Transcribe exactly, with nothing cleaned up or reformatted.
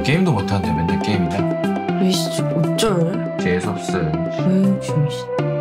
게임도 못하는데 맨날 게임이냐? 이씨 어쩔? 재수없어. 에이, 진짜.